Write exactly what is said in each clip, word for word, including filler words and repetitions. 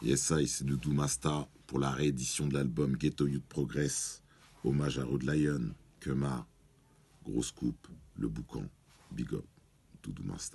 Yes, I, c'est Doudou Masta pour la réédition de l'album Ghetto Youth Progress. Hommage à Rude Lion, Kemar, Grosse Coupe, Le Boucan, Big Up, Doudou Masta.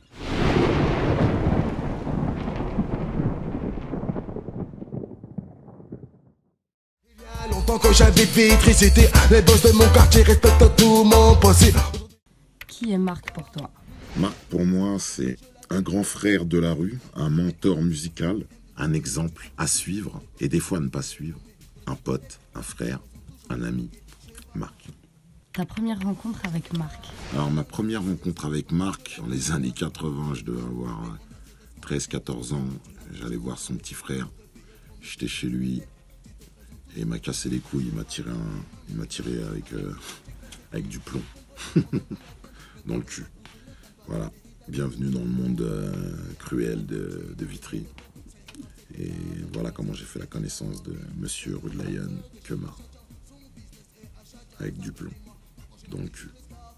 Il y a longtemps que j'avais Vitry, c'était les boss de mon quartier, respectent tout mon possible. Qui est Marc pour toi? Marc, pour moi, c'est un grand frère de la rue, un mentor musical, un exemple à suivre et des fois à ne pas suivre. Un pote, un frère, un ami. Marc. Ta première rencontre avec Marc? Alors, ma première rencontre avec Marc, dans les années quatre-vingts, je devais avoir treize quatorze ans. J'allais voir son petit frère. J'étais chez lui et il m'a cassé les couilles. Il m'a tiré, un, il m'a tiré avec, euh, avec du plomb dans le cul. Voilà. Bienvenue dans le monde euh, cruel de, de Vitry. Et voilà comment j'ai fait la connaissance de Monsieur Rude Lion, Kemar. Avec du plomb dans le cul.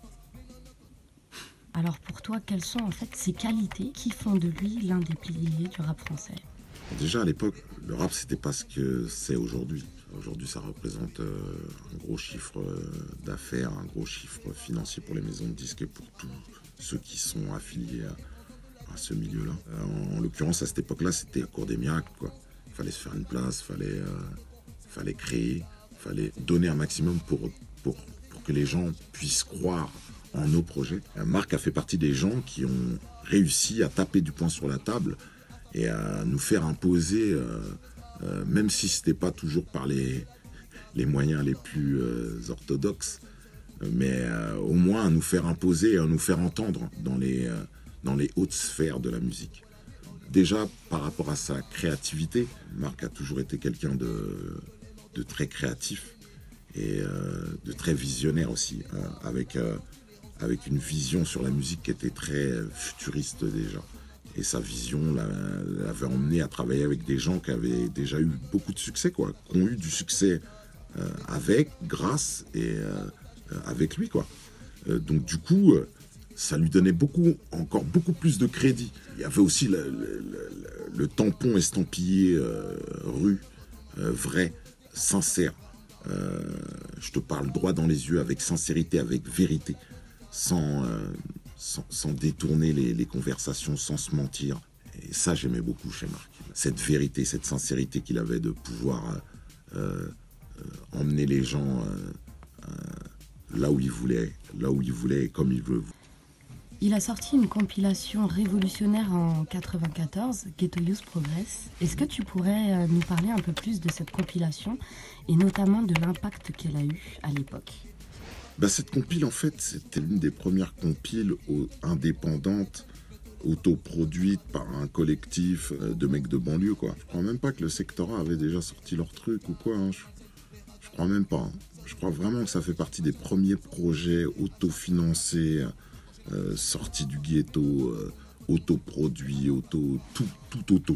Alors pour toi, quelles sont en fait ses qualités qui font de lui l'un des piliers du rap français? Déjà à l'époque, le rap c'était pas ce que c'est aujourd'hui. Aujourd'hui ça représente euh, un gros chiffre euh, d'affaires, un gros chiffre financier pour les maisons de disques et pour tous ceux qui sont affiliés à, à ce milieu-là. Euh, en, en l'occurrence à cette époque-là c'était la cour des miracles, quoi. Il fallait se faire une place, il fallait, euh, fallait créer, il fallait donner un maximum pour, pour, pour que les gens puissent croire en nos projets. Marc a fait partie des gens qui ont réussi à taper du poing sur la table et à nous faire imposer, euh, euh, même si ce n'était pas toujours par les, les moyens les plus euh, orthodoxes, mais euh, au moins à nous faire imposer et à nous faire entendre dans les, euh, dans les hautes sphères de la musique. Déjà, par rapport à sa créativité, Marc a toujours été quelqu'un de, de très créatif et euh, de très visionnaire aussi, euh, avec, euh, avec une vision sur la musique qui était très futuriste déjà. Et sa vision l'avait emmené à travailler avec des gens qui avaient déjà eu beaucoup de succès, quoi, qui ont eu du succès euh, avec, grâce et euh, avec lui, quoi. Euh, donc du coup, euh, ça lui donnait beaucoup, encore beaucoup plus de crédit. Il y avait aussi le, le, le, le tampon estampillé euh, rue, euh, vrai, sincère. Euh, je te parle droit dans les yeux, avec sincérité, avec vérité, sans... Euh, Sans, sans détourner les, les conversations, sans se mentir. Et ça, j'aimais beaucoup chez Marc. Cette vérité, cette sincérité qu'il avait de pouvoir euh, euh, emmener les gens euh, euh, là où il voulait, là où il voulait et comme il veut. Il a sorti une compilation révolutionnaire en quatre-vingt-quatorze, Ghetto Youth Progress. Est-ce que tu pourrais nous parler un peu plus de cette compilation et notamment de l'impact qu'elle a eu à l'époque? Ben, cette compile, en fait, c'était l'une des premières compiles indépendantes, autoproduites par un collectif de mecs de banlieue, quoi. Je crois même pas que le Secteur A avait déjà sorti leur truc ou quoi. Hein. Je, je crois même pas. Hein. Je crois vraiment que ça fait partie des premiers projets autofinancés, euh, sortis du ghetto, euh, autoproduits, auto, tout, tout auto.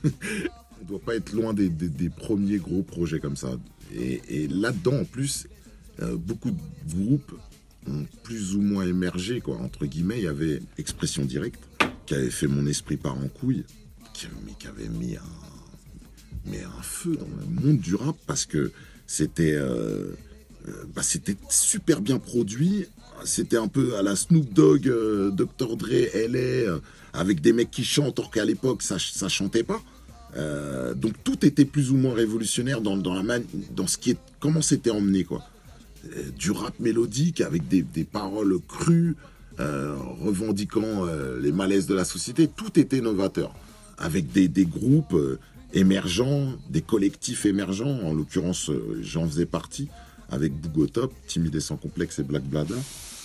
On doit pas être loin des, des, des premiers gros projets comme ça. Et, et là-dedans, en plus, Euh, beaucoup de groupes ont plus ou moins émergé, quoi. Entre guillemets, il y avait Expression Directe, qui avait fait Mon Esprit part en couille, qui, mais qui avait mis un, mais un feu dans le monde du rap, parce que c'était, euh, euh, bah, c'était super bien produit, c'était un peu à la Snoop Dogg, euh, docteur Dre, L A, euh, avec des mecs qui chantent, or qu'à l'époque, ça, ça chantait pas. Euh, donc tout était plus ou moins révolutionnaire dans, dans, la man, dans ce qui est, comment c'était emmené, quoi. Du rap mélodique avec des, des paroles crues, euh, revendiquant euh, les malaises de la société. Tout était novateur, avec des, des groupes euh, émergents, des collectifs émergents. En l'occurrence, euh, j'en faisais partie, avec Bougotop, Timide et sans complexe et Black Blada.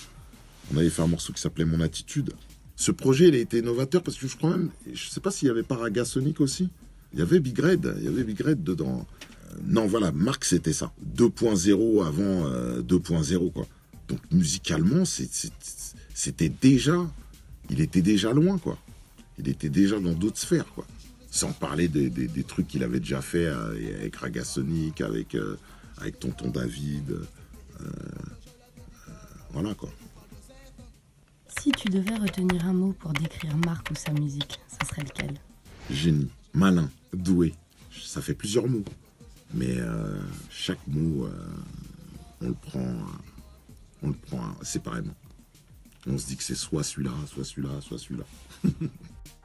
On avait fait un morceau qui s'appelait Mon Attitude. Ce projet, il a été novateur parce que je crois même, je sais pas s'il y avait pas Raga Sonic aussi. Il y avait Big Red, il y avait Big Red dedans. Non, voilà, Marc, c'était ça. deux point zéro avant euh, deux point zéro, quoi. Donc, musicalement, c'est, c'est, c'était déjà... Il était déjà loin, quoi. Il était déjà dans d'autres sphères, quoi. Sans parler des, des, des trucs qu'il avait déjà fait euh, avec Raga Sonic, avec, euh, avec Tonton David. Euh, euh, voilà, quoi. Si tu devais retenir un mot pour décrire Marc ou sa musique, ça serait lequel? Génie, malin, Doué. Ça fait plusieurs mots. Mais euh, chaque mot, euh, on le prend, euh, on le prend séparément. On se dit que c'est soit celui-là, soit celui-là, soit celui-là.